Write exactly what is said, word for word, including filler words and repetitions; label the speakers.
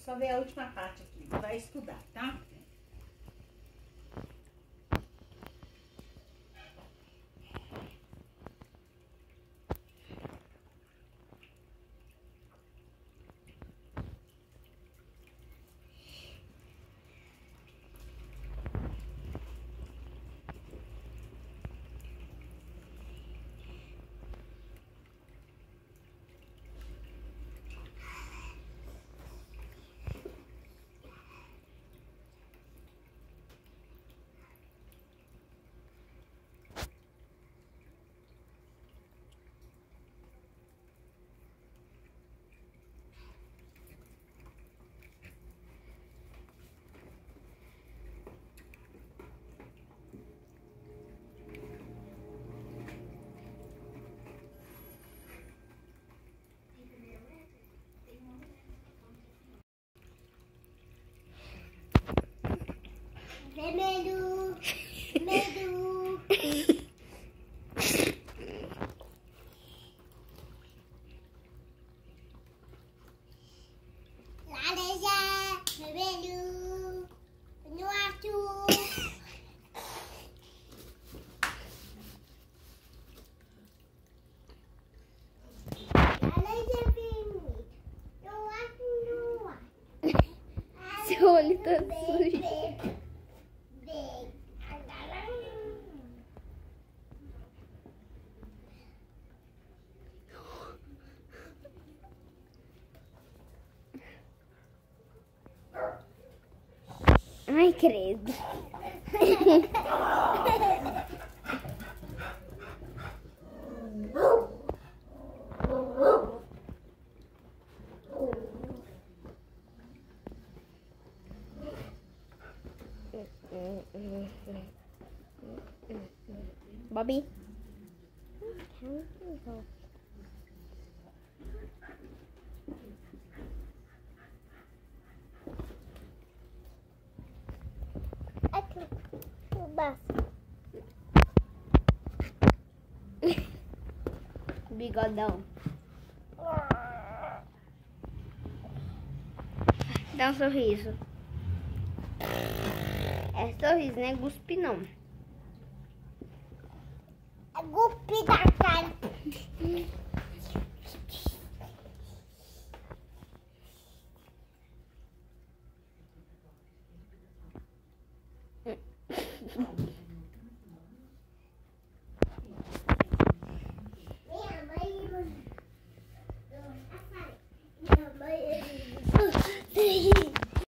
Speaker 1: só ver a última parte aqui. Vai estudar, tá?
Speaker 2: Vermelho, vermelho. Laranja, vermelho, no azul. Laranja, vermelho, no azul.
Speaker 3: Seu olho tá sujo. Ai, credo. Bobby. Aqui, o básico. Bigodão. Dá um sorriso. É sorriso, não é guspe não.
Speaker 2: É guspe da cara.